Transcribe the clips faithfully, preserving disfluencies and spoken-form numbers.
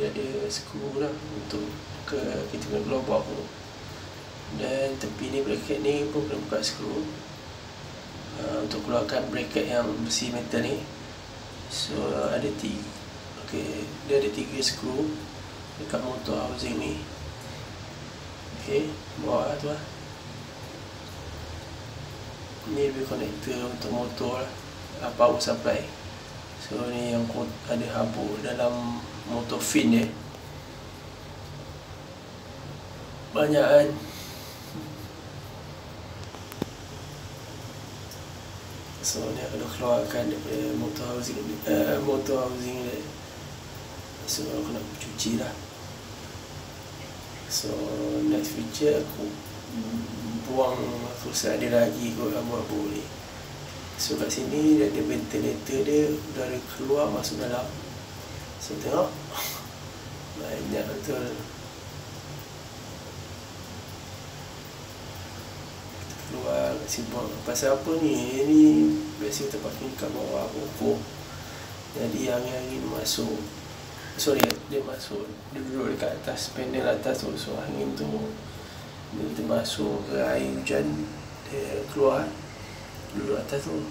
dia ada skru lah untuk ke kita punya global tu. Dan tepi ni bracket ni pun kena buka skru uh, untuk keluarkan bracket yang besi metal ni. So ada tiga, okay, dia ada tiga skru dekat motor housing ni. Okay, bawah tu lah. Ni lebih connector untuk motor lah, uh, power supply. So ni yang ada habuk dalam motor fin dia banyak kan. So ni aku dah keluarkan daripada motor housing uh, motor housing dia. So aku nak cuci lah. So next feature aku buang terus ada lagi kot abu-abu ni. So kat sini dia ada ventilator dia, udara keluar masuk dalam. So tengok banyak betul. Keluar simpang. Pasal apa ni? Ni biasa kita pakai kat bawah pokok. Jadi angin-angin masuk. Sorry, dia masuk. Dia duduk dekat atas panel atas tu. So angin tu dia kita masuk ke air hujan, dia keluar duduk atas tu.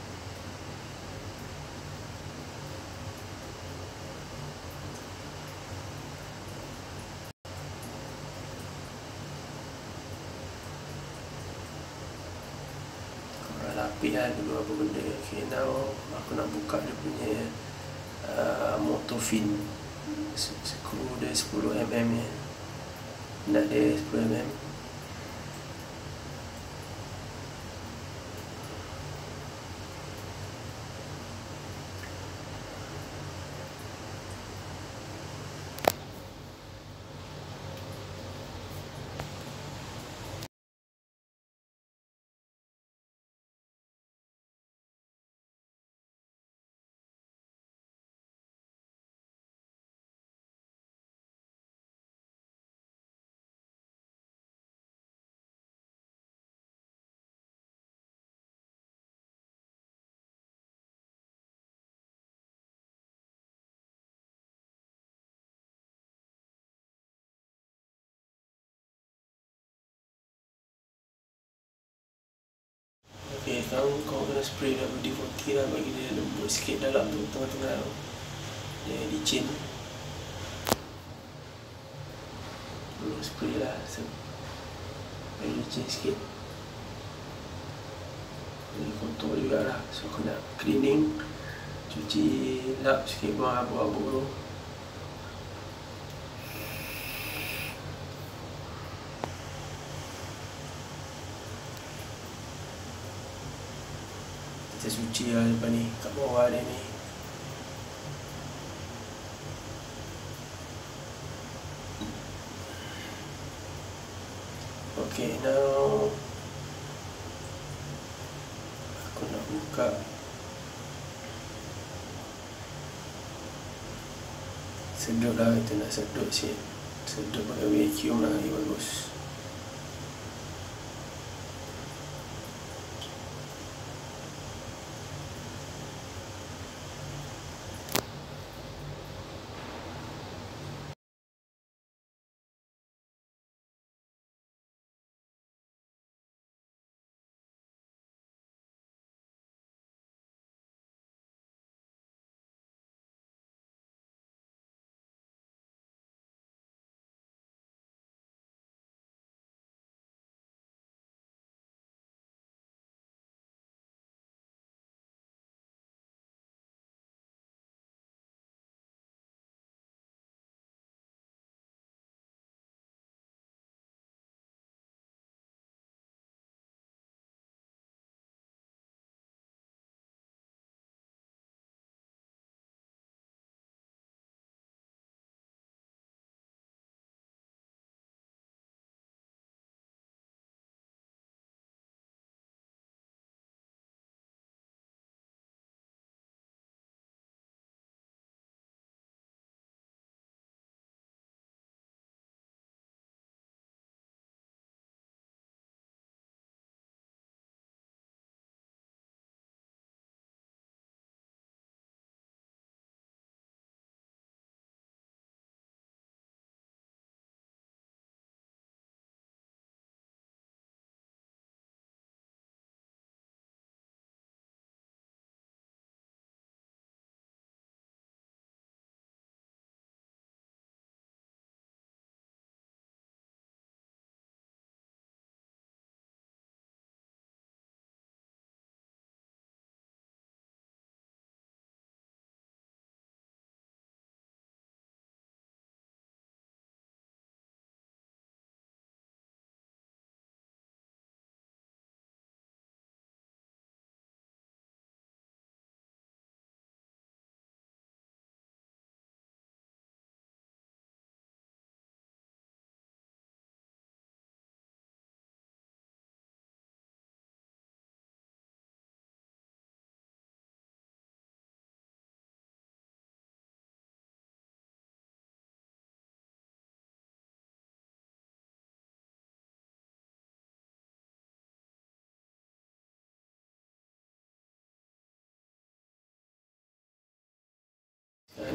Rapikan dulu apa benda. Okay, now aku nak buka dia punya uh, motor fin. Skru dia sepuluh milimeter ni. Nak dia sepuluh milimeter. Okay, sekarang kau kena spray dah W D forty lah, bagi dia lembut sikit dalam tu, tengah-tengah tu. Dia licin. Perlu spray lah, bagi licin sikit. Jadi kotor jugalah. So aku nak cleaning, cuci lap sikit, buang abu-abu tu. Kita suci lah lepas ni, kat bawah dia ni. Okay, now aku nak buka sedut lah, kita nak sedut sikit. Sedut pakai vacuum lah, lagi bagus.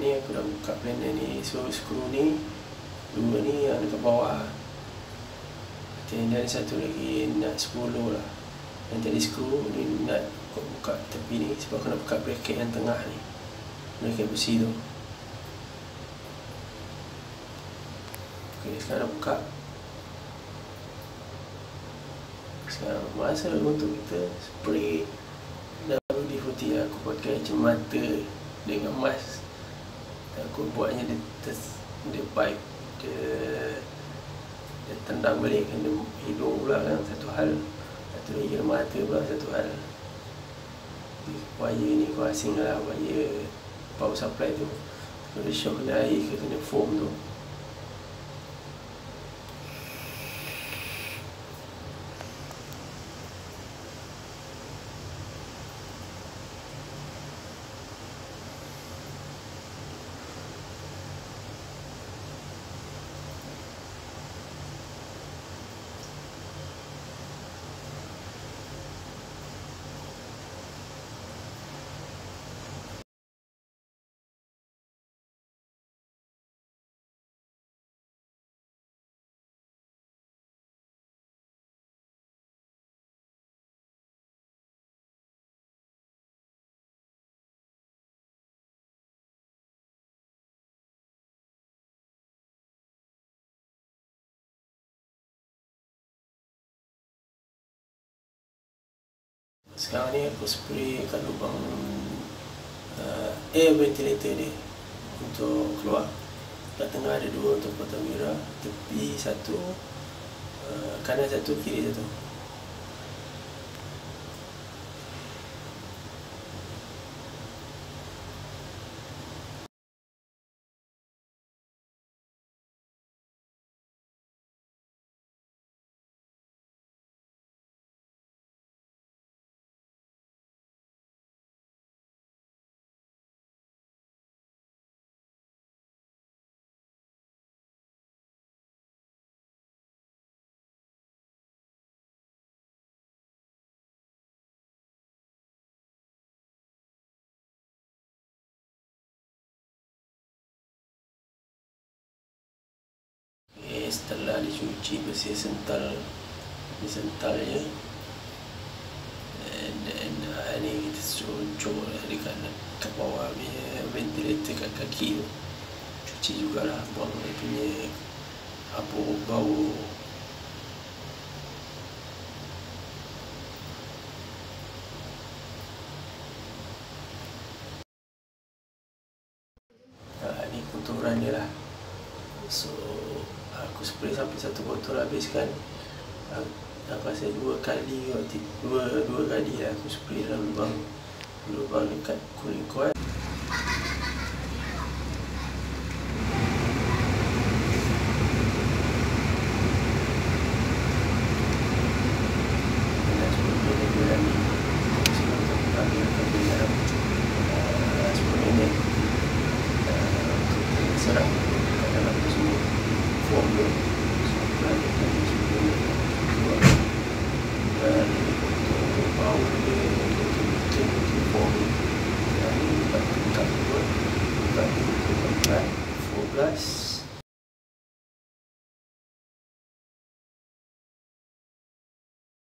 ni aku dah buka planner ni. So skru ni dua ni yang dekat bawah. Dan ada satu lagi nut sepuluh lah. Yang tadi skru ni nut aku buka tepi ni sebab aku nak buka bracket yang tengah ni, bracket besi tu. Ok, sekarang dah buka. Sekarang masa untuk kita spray W D empat puluh. Aku pakai cermata dengan mask. Aku buatnya dia, dia pipe, dia, dia tendang balik kena hidung pula kan, satu hal. Satu lagi kena mata pula, satu hal. Wire ni kau asing lah, wire power supply tu. Kalau shock kena air ke kena foam tu. Sekarang ni aku spray kat lubang uh, air ventilator dia untuk keluar. Kat tengah ada dua untuk potong mira, tepi satu, uh, kanan satu, kiri satu. Setelah dicuci bersih, sental disental je, and then uh, ni kita cucuk dekat kat bawah punya ventilator kat kaki tu, cuci jugalah, buang dia punya apa bau. Uh, ni kotoran dia lah. So aku spray sampai satu botol habis kan. Aku rasa dua kali dua dua kali lah aku spray dalam lubang lubang dekat cooling coil. four belas